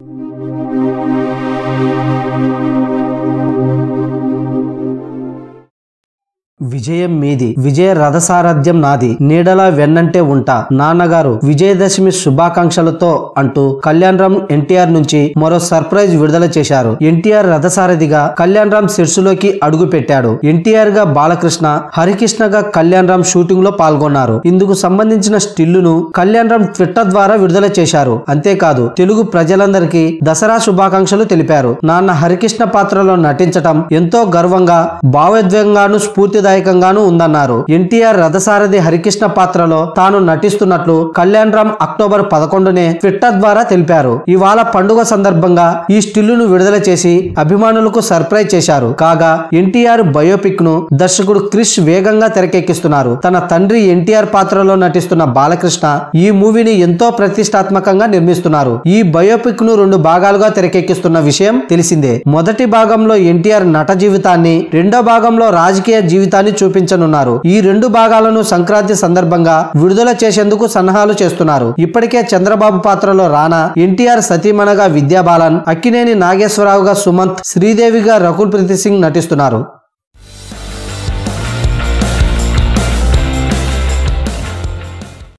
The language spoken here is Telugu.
విజయం మీది, విజయ రథసారథ్యం నాది, నీడలా వెన్నంటే ఉంటా నాన్నగారు, విజయదశమి శుభాకాంక్షలతో అంటూ కళ్యాణ్ రామ్ ఎన్టీఆర్ నుంచి మరో సర్ప్రైజ్ విడుదల చేశారు. ఎన్టీఆర్ రథసారథిగా కళ్యాణ్ రామ్ సెట్స్లోకి అడుగు పెట్టాడు. ఎన్టీఆర్ గా బాలకృష్ణ, హరికృష్ణగా కళ్యాణ్ రామ్ షూటింగ్ లో పాల్గొన్నారు. ఇందుకు సంబంధించిన స్టిల్లును కళ్యాణ్ రామ్ ట్విట్టర్ ద్వారా విడుదల చేశారు. అంతేకాదు తెలుగు ప్రజలందరికీ దసరా శుభాకాంక్షలు తెలిపారు. నాన్న హరికృష్ణ పాత్రలో నటించటం ఎంతో గర్వంగా, భావోద్వేగంగాను స్ఫూర్తిదాయకంగానూ ఉందన్నారు. ఎన్టీఆర్ రథసారథి హరికృష్ణ పాత్రలో తాను నటిస్తున్నట్లు కళ్యాణ్ రామ్ అక్టోబర్ 11నే ట్విట్టర్ ద్వారా తెలిపారు. ఇవాళ పండుగ సందర్భంగా ఈ స్టిల్లును విడుదల చేసి అభిమానులకు సర్ప్రైజ్ చేశారు. కాగా ఎన్టీఆర్ బయోపిక్ ను దర్శకుడు క్రిష్ వేగంగా తెరకెక్కిస్తున్నారు. తన తండ్రి ఎన్టీఆర్ పాత్రలో నటిస్తున్న బాలకృష్ణ ఈ మూవీని ఎంతో ప్రతిష్టాత్మకంగా నిర్మిస్తున్నారు. ఈ బయోపిక్ ను 2 భాగాలుగా తెరకెక్కిస్తున్న విషయం తెలిసిందే. మొదటి భాగంలో ఎన్టీఆర్ నట జీవితాన్ని, రెండో భాగంలో రాజకీయ జీవితాన్ని చూపించనున్నారు. ఈ 2 భాగాలను సంక్రాంతి సందర్భంగా విడుదల చేసేందుకు సన్నాహాలు చేస్తున్నారు. ఇప్పటికే చంద్రబాబు పాత్రలో రానా, ఎన్టీఆర్ సతీమణిగా విద్యాబాలన్, అక్కినేని నాగేశ్వరరావుగా సుమంత్, శ్రీదేవిగా రకుల్ ప్రీత్ సింగ్ నటిస్తున్నారు.